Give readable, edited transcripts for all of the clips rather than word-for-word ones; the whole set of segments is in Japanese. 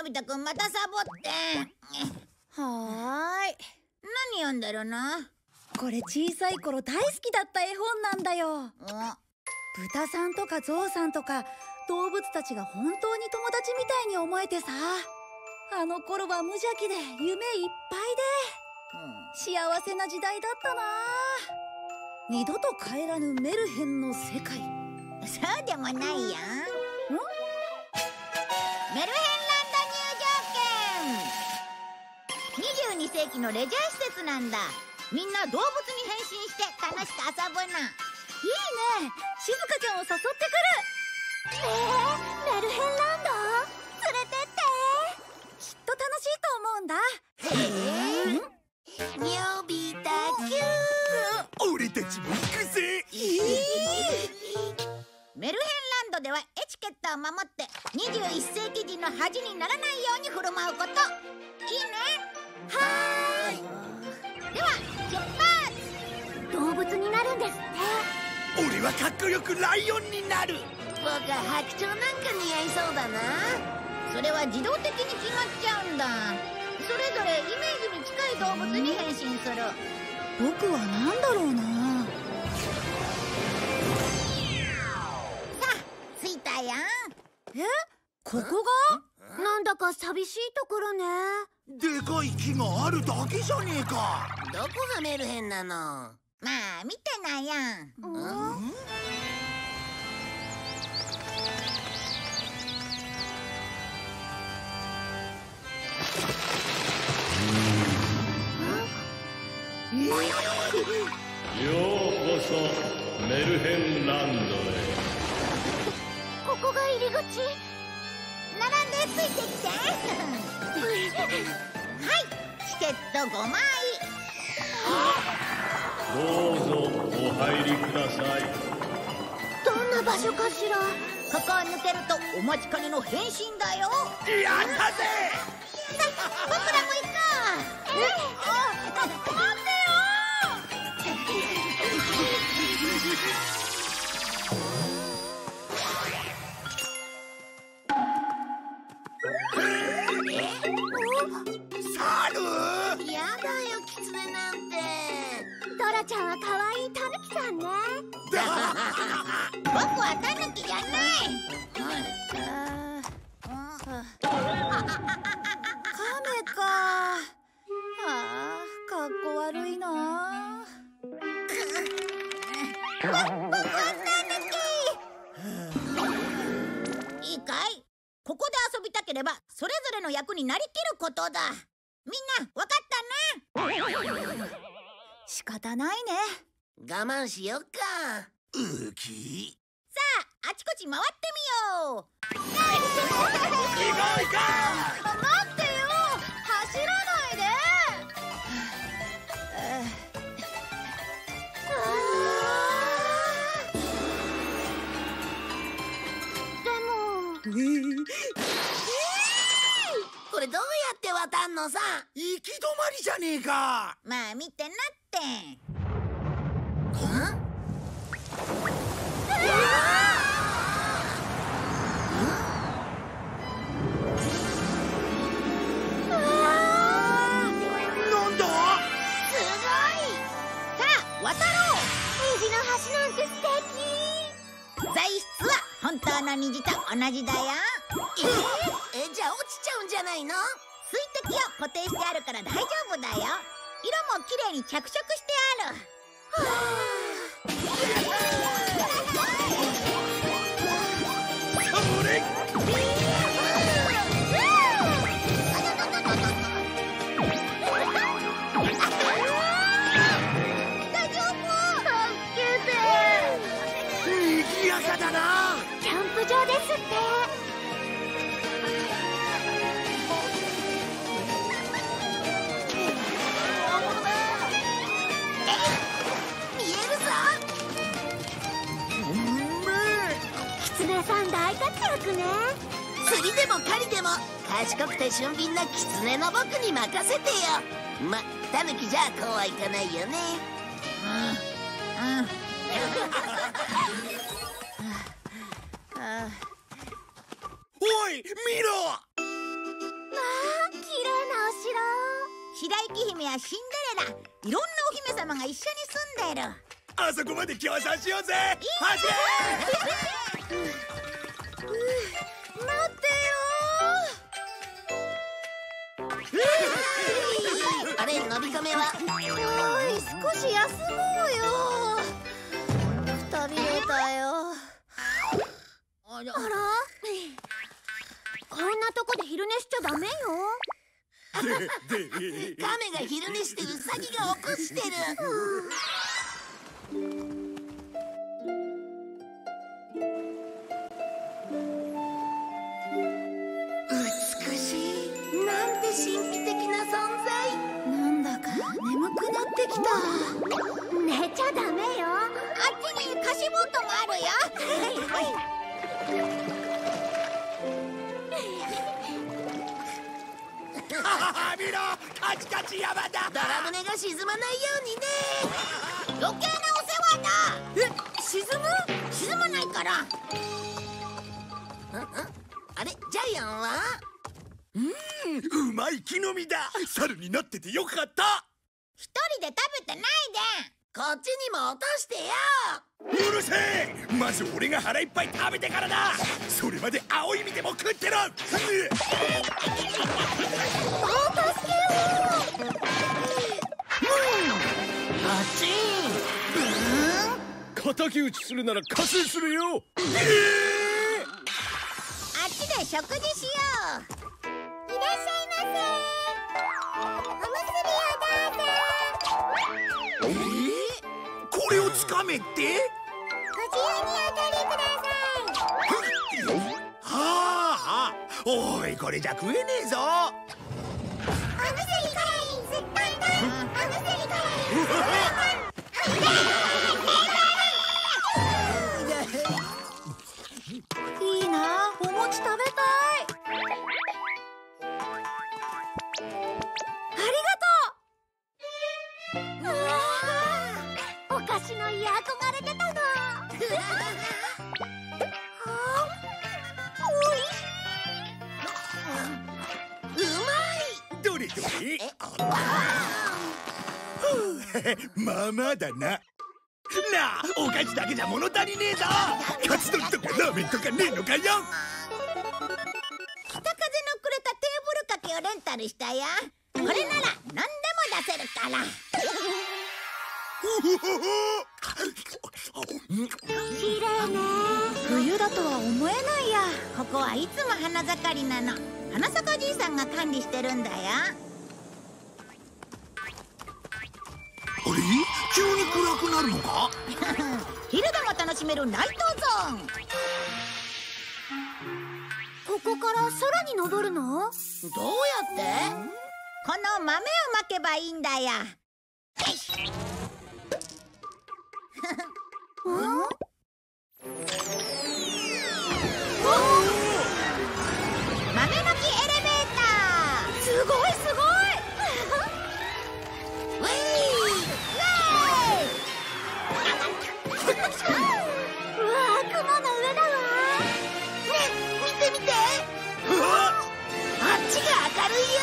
び太くんまたサボって。 はーい。 何読んでるの？ これ小さい頃大好きだった絵本なんだよ。豚さんとかゾウさんとか動物たちが本当に友達みたいに思えてさ。あの頃は無邪気で夢いっぱいで、幸せな時代だったな。二度と帰らぬメルヘンの世界。 そうでもないよ。メルヘンランド入場券。22世紀のレジャー施設なんだ。みんな動物に変身して楽しく遊ぶの。 いいね。しずかちゃんを誘ってくる。メルヘンランド連れてって。きっと楽しいと思うんだ。 のび太くん。 俺たちも行くぜ。 メルヘンランドではエチケットを守って21世紀人の恥にならないように振る舞うこと。いいね。 はーい。 では出発。 動物になるんですって。 俺はかっこよくライオンになる。 僕は白鳥なんか似合いそうだな。それは自動的に決まっちゃうんだ。それぞれイメージに近い動物に変身する。 僕は何だろうな。 さあ着いたよ。 ここが？なんだか寂しいところね。 でかい木があるだけじゃねえか。 どこがメルヘンなの？まあ見てなよ。 ようこそメルヘンランドへ。 ここが入り口？ 並んでついてきて。はいチケット5枚。 どうぞお入りください。 どんな場所かしら？ ここを抜けるとお待ちかねの変身だよ。 やったぜ。 僕らも行こう。待ってよ。やだよキツネなんて。 ドラちゃんは可愛いタヌキさんね。 僕はタヌキじゃない。 カメか。ああ、かっこ悪いな。 僕はタヌキ。いいかい？ここで遊びたければそれぞれの役になりきることだ。みんなわかったな？ 仕方ないね。 我慢しよっか。 ウキ。 さあ、あちこち回ってみよう。 行こう行こ待ってよ。走らないで。でも。 これどうやって渡んのさ。 行き止まりじゃねえか。 まあ見てなって。 なんだ？ すごい！さあ渡ろう。 虹の橋なんて素敵。 材質は本当の虹と同じだよ。じゃあ落ちちゃうんじゃないの？水滴を固定してあるから大丈夫だよ。色もきれいに着色してある。 それ！ 大丈夫？ 助けて。 賑やかだな。 キャンプ場ですって。キツネさん大活躍ね。 釣りでも狩りでも賢くて俊敏なキツネの僕に任せてよ。ま、タヌキじゃこうはいかないよね。 おい見ろ。 白雪姫やシンデレラ、いろんなお姫様が一緒に住んでる。 あそこまで競争しようぜ。走れ。 待ってよあれ、のびカメは。 おい、少し休もうよ。くたびれたよ。 あら、 こんなとこで昼寝しちゃダメよ。 カメが昼寝してウサギが起こしてる。美しい。なんて神秘的な存在。 なんだか眠くなってきた。 寝ちゃダメよ。あっちに貸しボートもあるよ。 見ろ、カチカチ山だ。 ドラ舟が沈まないようにね。余計なお世話だ。沈まないから。あれ、ジャイアンは？ うまい木の実だ。猿になっててよかった。 一人で食べてないで。こっちにも落としてよ。 うるせえ。まず俺が腹いっぱい食べてからだ。それまで青い実でも食ってろ。 敵討ちするなら加勢するよ。 あっちで食事しよう。いらっしゃいませ。おむすびをどうぞ。 これをつかめって？ ご自由にお取りください。 はあ、おい、これじゃ食えねえぞ。 おむすびからすっぱいだ。おむすびからいいな、お餅食べたい。ありがとう。 お菓子の家憧れてたの。 どれどれ？まあまあだな。なあ、お菓子だけじゃ物足りねえぞ。カツ丼とかラーメンとかねえのかよ。 北風のくれたテーブル掛けをレンタルしたよ。これなら何でも出せるから。綺麗ね。 冬だとは思えないや。 ここはいつも花盛りなの。花咲じいさんが管理してるんだよ。 あれ？急に暗くなるのか？ 昼でも楽しめるナイトゾーン。 ここから空に登るの？ どうやって？この豆をまけばいいんだよ。よし。豆まきエレベーター。 すごいすごい。 ウェイ！ うわー、雲の上だわ。 ね、見て見て。あっちが明るいよ。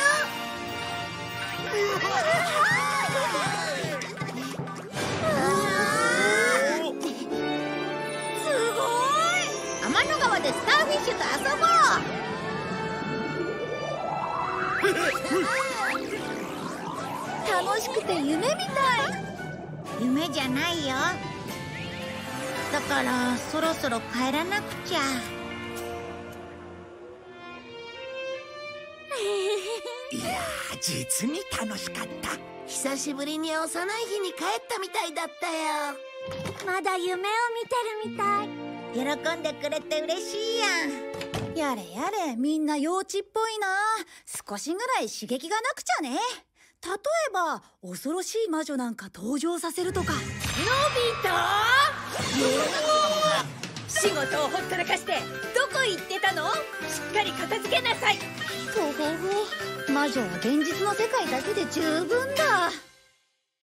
すごい！天の川でスターフィッシュと遊ぼう。 楽しくて夢みたい。 夢じゃないよ。だからそろそろ帰らなくちゃ。 いやー、実に楽しかった。 久しぶりに幼い日に帰ったみたいだったよ。 まだ夢を見てるみたい。 喜んでくれて嬉しいや。 やれやれ、みんな幼稚っぽいな。少しぐらい刺激がなくちゃね。例えば恐ろしい魔女なんか登場させるとか。 のび太仕事をほったらかしてどこ行ってたの？しっかり片付けなさい。 ほほほ、魔女は現実の世界だけで十分だ。